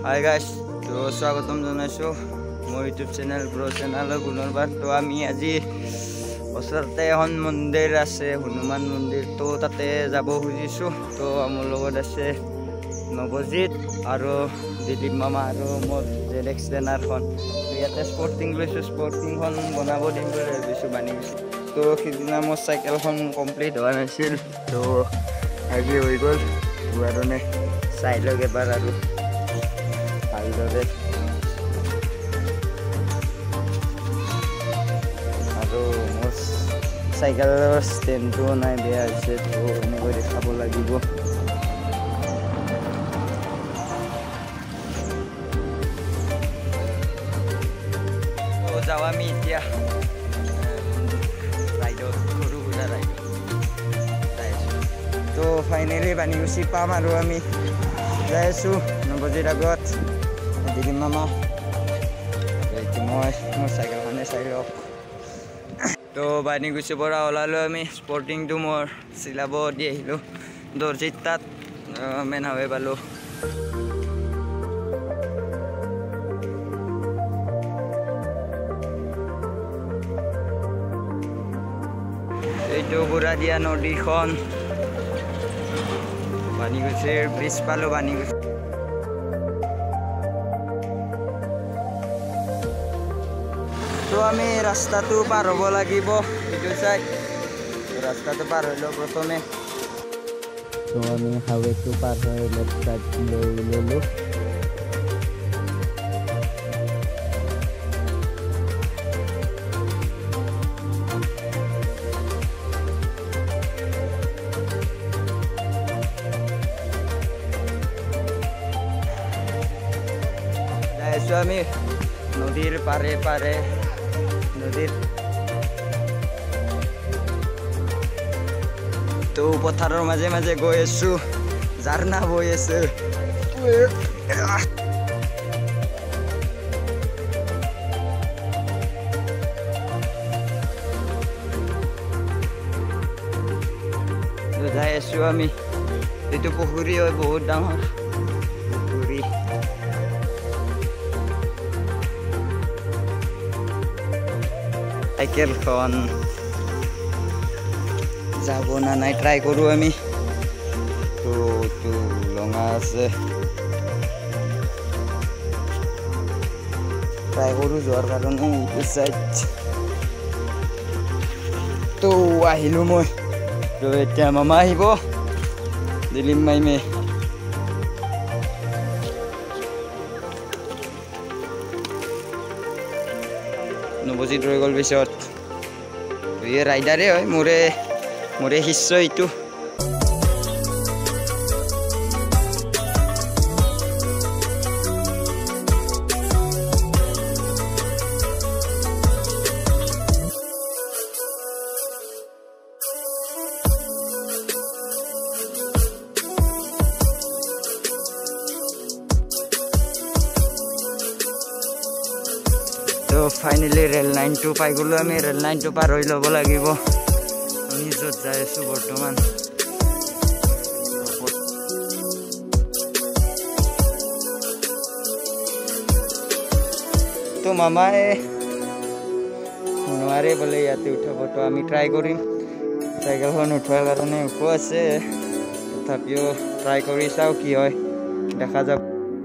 Hi guys, तो स्वागतम जनाइছো মোৰ ইউটিউব চেনেল ব্ৰ চেনেলৰ পুনৰবাৰ। তো আমি আজি ওচৰতে এখন মন্দিৰ আছে, হনুমান মন্দিৰ, তো তাতে যাব খুজিছোঁ। তো মোৰ লগত আছে নৱজিত আৰু দিলীপ মামা আৰু মোৰ জেডেক্স টেনাৰখন। ইয়াতে স্পৰ্টিং লৈছোঁ, স্পৰ্টিংখন বনাব দিম বুলি ভাবিছোঁ, বানি গৈছোঁ। তো সিদিনা মোৰ চাইকেলখন কমপ্লিট হোৱা নাছিল, তো আজি হৈ গ'ল। কাৰণে চাই লওক এবাৰ আৰু ভালদৰে। আৰু মোৰ চাইকেলৰ ষ্টেণ্ডটোও নাই, বেয়া হৈছে, তো এনেকৈ দেখাব লাগিব। তো যাওঁ আমি এতিয়া ৰাইডত, সৰু সুৰা ৰাইডত যাই আছোঁ। তো ফাইনেলি বানিগুচি পাম আৰু আমি যাই আছোঁ নৱজিৰ আগত, দিলীপ মামা। এইটো মই মোৰ চাইকেলখনে চাই লওক। তো বানিগুচিৰ পৰা ওলালোঁ আমি, স্পৰ্টিংটো মোৰ চিলাব দি আহিলোঁ দৰ্জিত তাত, মেন হাৱে পালোঁ। এইটো বুঢ়া দিয়া নদীখন, বানিগুচিৰ ব্ৰিজ পালোঁ। বানিগুচি তো আমি ৰাস্তাটো পাৰ হ'ব লাগিব, এইটো চাই ৰাস্তাটো পাৰ হৈ লওঁ প্ৰথমে। তো আমি হাইৱেটো পাৰ হৈ লেফ্ট চাইড লৈ ল'লোঁ। যাই আছোঁ আমি নদীৰ পাৰে পাৰে, নদীৰ তো পথাৰৰ মাজে মাজে গৈ আছোঁ, ঝাৰণা বৈ আছে। যাই আছোঁ আমি, এইটো পুখুৰী হয়, বহুত ডাঙৰ পুখুৰী। চাইকেলখন যাব না নাই ট্ৰাই কৰোঁ আমি। তো লঙা আছে, ট্ৰাই কৰোঁ যোৱাৰ কাৰণে। এইটো চাইড তো আহিলোঁ মই, তো এতিয়া মামা আহিব, দিলীপ মাইমে। নৱজিত ৰৈ গ'ল পিছত। এই ৰাইডাৰে হয়, মোৰে শিষ্য এইটো। তো ফাইনেলি ৰেল লাইনটো পাই গ'লোঁ আমি, ৰেল লাইনটো পাৰ হৈ ল'ব লাগিব। আমি য'ত যাই আছোঁ বৰ্তমান, তো মামাই নোৱাৰে বোলে ইয়াতে উঠাব। তো আমি ট্ৰাই কৰিম, চাইকেলখন উঠোৱাৰ কাৰণে ওখ আছে, তথাপিও ট্ৰাই কৰি চাওঁ কি হয়, দেখা যাব।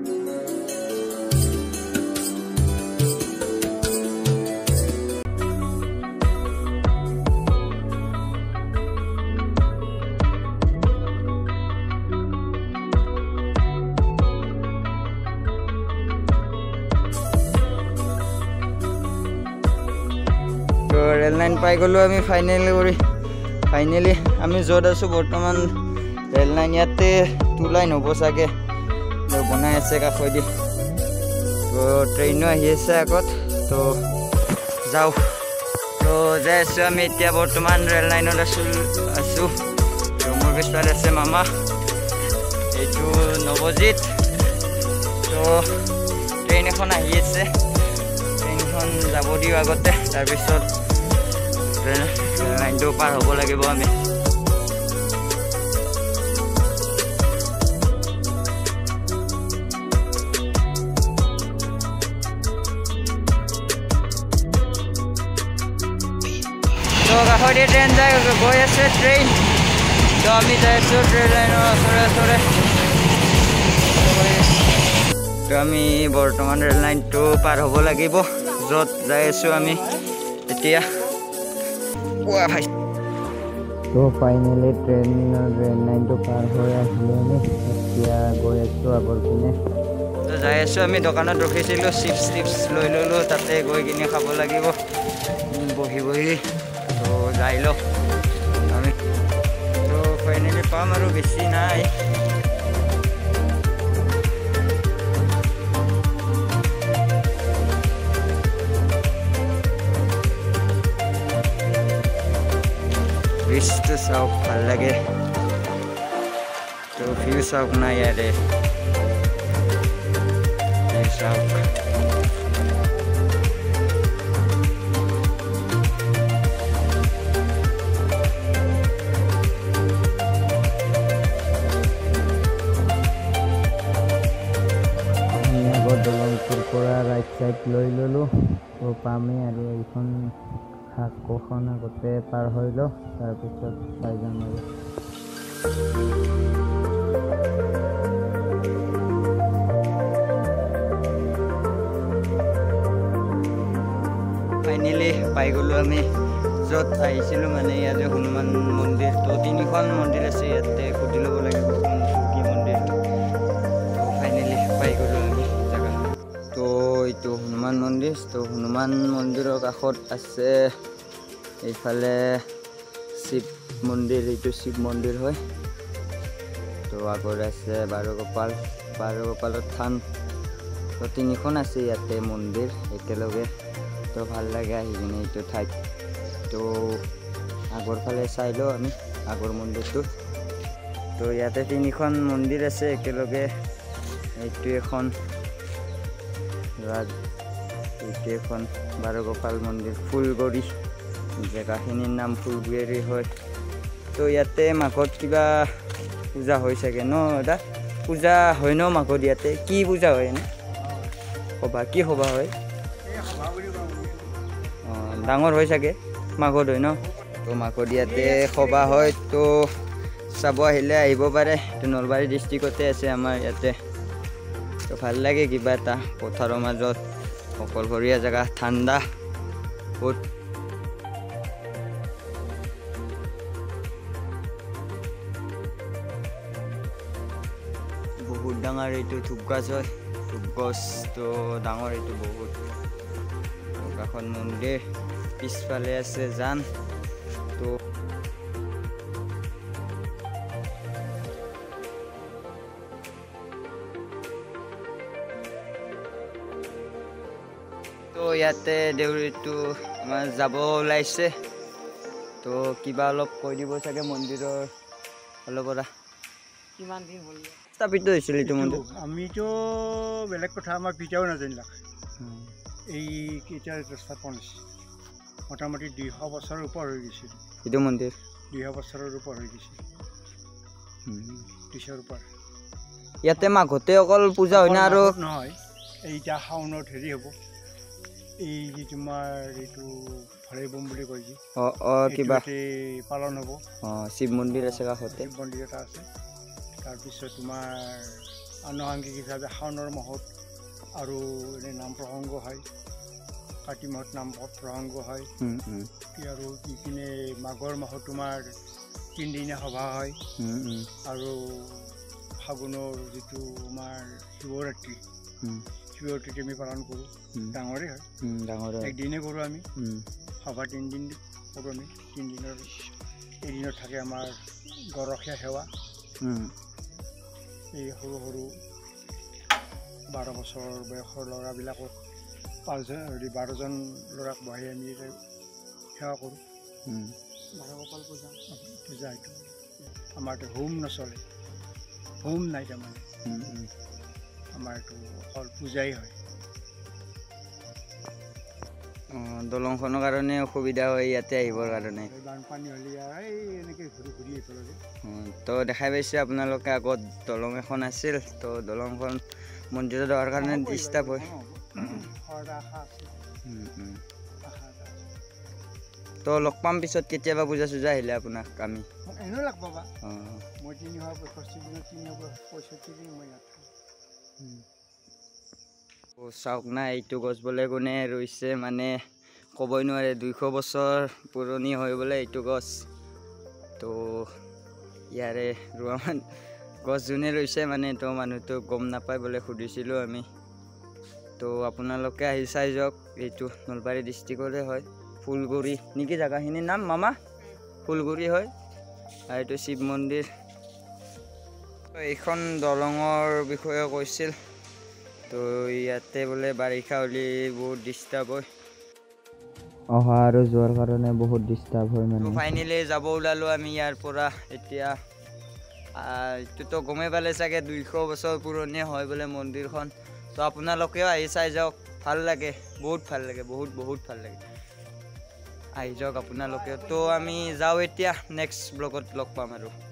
তো ৰেল লাইন পাই গ'লোঁ আমি ফাইনেলি আমি য'ত আছোঁ বৰ্তমান, ৰেল লাইন ইয়াতে 2 লাইন হ'ব চাগে, বনাই আছে কাষেদি। তো ট্ৰেইনো আহি আছে আগত, তো যাওঁ। তো যাই আছোঁ আমি এতিয়া বৰ্তমান ৰেল লাইনত আছোঁ। তো মোৰ পিছফালে আছে মামা, এইটো নৱজিত। তো ট্ৰেইন এখন আহি আছে, ট্ৰেইনখন যাব দিওঁ আগতে, তাৰপিছত ৰেল লাইনটো পাৰ হ'ব লাগিব আমি। কাষতে ট্ৰেইন যায় গৈ আছে ট্ৰেইন তো আমি যাই আছোঁ ট্ৰেইন লাইনৰ ওচৰে তো আমি বৰ্তমান ৰেল লাইনটো পাৰ হ'ব লাগিব য'ত যাই আছোঁ আমি এতিয়া ভাই তো ফাইনেলি ৰেল লাইনটো পাৰ হৈ আহিলে আমি এতিয়া গৈ আছোঁ আগৰ পিনে তো যাই আছোঁ আমি দোকানত ৰখিছিলোঁ চিপছ লৈ ল'লোঁ তাতে গৈ কিনে খাব লাগিব বহি তো যাই লওঁ আমি তো ফাইনেলি পাম আৰু বেছি নাই ব্ৰিজটো চাওক ভাল লাগে তো ভিউ চাওক না ইয়াৰে চাওক দলংটোৰ পৰা ৰাইট চাইড লৈ ল'লোঁ তো পামেই আৰু এইখন শাকখন আগতে পাৰ হৈ লওঁ তাৰপিছত পাই যাম আৰু ফাইনেলি পাই গ'লোঁ আমি য'ত আহিছিলোঁ মানে ইয়াতে হনুমান মন্দিৰ তো 3খন মন্দিৰ আছে ইয়াতে সুধি ল'ব লাগিব কোনটো কি মন্দিৰ তো ফাইনেলি পাই গ'লোঁ আমি জেগা তো এইটো হনুমান মন্দিৰ তো হনুমান মন্দিৰৰ কাষত আছে এইফালে শিৱ মন্দিৰ এইটো শিৱ মন্দিৰ হয় তো আগত আছে বাৰগোপালৰ থান তো 3খন আছে ইয়াতে মন্দিৰ একেলগে তো ভাল লাগে আহি কিনে এইটো ঠাইত তো আগৰ ফালে চাই লওঁ আমি আগৰ মন্দিৰটো তো ইয়াতে 3খন মন্দিৰ আছে একেলগে এইটো এখন বাৰগোপাল মন্দিৰ ফুলগুৰি জেগাখিনিৰ নাম ফুলগুৰি হয় তো ইয়াতে মাঘত কিবা পূজা হৈ চাগে ন এটা পূজা হয় ন মাঘত ইয়াতে কি পূজা হয় এনে কি সভা হয় ডাঙৰ হয় চাগে মাঘত হয় ন তো মাঘত ইয়াতে সভা হয় তো চাব আহিলে আহিব পাৰে তো নলবাৰী ডিষ্ট্ৰিক্টতে আছে আমাৰ ইয়াতে তো ভাল লাগে কিবা এটা পথাৰৰ মাজত অকলশৰীয়া জেগা ঠাণ্ডা বহুত ডাঙৰ এইটো ধূপ গছ হয় ধূপ গছটো ডাঙৰ এইটো বহুত কাষত মন্দিৰ পিছফালে আছে জান তো ইয়াতে দেউৰীটো আমাৰ যাব ওলাইছে তো কিবা অলপ কৈ দিব চাগে মন্দিৰৰ ফালৰ পৰা কিমান দিন হ'ল স্থাপিত হৈছিল এইটো মন্দিৰ আমিতো বেলেগ কথা আমাৰ পিতাও নাজানিলাক এই কেইটা স্থাপন হৈছে মোটামুটি 200 বছৰৰ ওপৰ হৈ গৈছিল এইটো মন্দিৰ 200 বছৰৰ ওপৰ হৈ গৈছিল 200ৰ ওপৰ ইয়াতে মাঘতে অকল পূজা হয় না আৰু নহয় এইটা শাওনত হেৰি হ'ব এই যে তোমাৰ এইটো ভৰাই বম বুলি কয় যে কিবা পালন হ'ব শিৱ মন্দিৰ আছে কাষতে শিৱ মন্দিৰ এটা আছে তাৰপিছত তোমাৰ আনুষংগিক হিচাপে শাওণৰ মাহত আৰু এনে নাম প্ৰসংগ হয় কাতি মাহত নাম প্ৰসংগ হয় আৰু ইপিনে মাঘৰ মাহত তোমাৰ 3 দিনীয়া সভা হয় আৰু ফাগুনৰ যিটো আমাৰ শিৱৰাত্ৰি আমি পালন কৰোঁ ডাঙৰে হয় একদিনে কৰোঁ আমি সভা 3 দিন কৰোঁ আমি 3 দিনৰ এদিনত থাকে আমাৰ গৰখীয়া সেৱা এই সৰু 12 বছৰ বয়সৰ ল'ৰাবিলাকক 12জন ল'ৰাক বহাই আমি সেৱা কৰোঁ বাৰগোপাল পূজা এইটো আমাৰতো হোম নচলে হোম নাই তাৰমানে আমাৰ এইটো অকল পূজাই হয় দলংখনৰ কাৰণে অসুবিধা হয় ইয়াতে আহিবৰ কাৰণে বানপানী হ'লে এনেকৈ ঘূৰি একেলগে তো দেখাই পাইছে আপোনালোকে আগত দলং এখন আছিল তো দলংখন মন্দিৰত যোৱাৰ কাৰণে ডিষ্টাৰ্ব হয় তো লগ পাম পিছত কেতিয়াবা পূজা চূজা আহিলে আপোনাক আমি মোক এনেও লগ পাবা অঁ মই 365 দিনত 365 দিন মই ইয়াত চাওক না এইটো গছ বোলে কোনে ৰুইছে মানে ক'বই নোৱাৰে 200 বছৰ পুৰণি হয় বোলে এইটো গছ তো ইয়াৰে ৰোৱা গছ যোনে ৰুইছে মানে তো মানুহটো গম নাপায় বোলে সুধিছিলোঁ আমি তো আপোনালোকে আহি চাই যাওক এইটো নলবাৰী ডিষ্ট্ৰিক্টৰে হয় ফুলগুৰি নেকি জেগাখিনিৰ নাম মামা ফুলগুৰি হয় আৰু এইটো শিৱ মন্দিৰ এইখন দলঙৰ বিষয়ে কৈছিল তো ইয়াতে বোলে বাৰিষা হ'লে বহুত ডিষ্টাৰ্ব হয় অহা আৰু যোৱাৰ কাৰণে বহুত ডিষ্টাৰ্ব হয় মানে ফাইনেলি যাব ওলালোঁ আমি ইয়াৰ পৰা এতিয়া এইটোতো গমেই পালে চাগে 200 বছৰ পুৰণি হয় বোলে মন্দিৰখন তো আপোনালোকেও আহি চাই যাওক ভাল লাগে বহুত ভাল লাগে বহুত ভাল লাগে আহি যাওক আপোনালোকেও তো আমি যাওঁ এতিয়া নেক্সট ব্লগত লগ পাম আৰু